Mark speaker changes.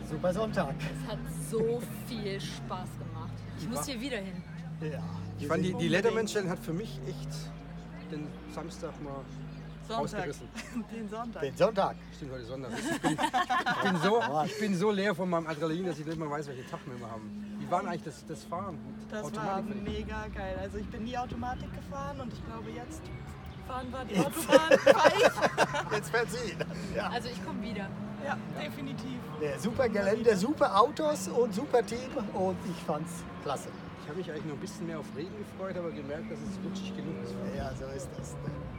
Speaker 1: Super Sonntag.
Speaker 2: Es hat so viel Spaß gemacht. Ich muss hier wieder hin.
Speaker 1: Ja.
Speaker 3: Ich fand die Letterman-Challenge hat für mich echt den Samstag mal ausgerissen.
Speaker 4: Den Sonntag.
Speaker 1: Den Sonntag.
Speaker 3: Stimmt, heute Sonntag. Ich bin so leer von meinem Adrenalin, dass ich nicht mehr weiß, welche Etappen wir immer haben. Wie war denn eigentlich das Fahren?
Speaker 4: Das war
Speaker 3: Automatik?
Speaker 4: mega geil. Also ich bin nie Automatik gefahren und ich glaube jetzt fahren wir die Autobahn.
Speaker 1: Jetzt fährt sie. Ja.
Speaker 2: Also ich komme wieder.
Speaker 4: Ja, definitiv.
Speaker 1: Ja, super Gelände, super Autos und super Team und ich fand's klasse.
Speaker 3: Ich habe mich eigentlich noch ein bisschen mehr auf Regen gefreut, aber gemerkt, dass es rutschig genug ist.
Speaker 1: Ja, so ist das.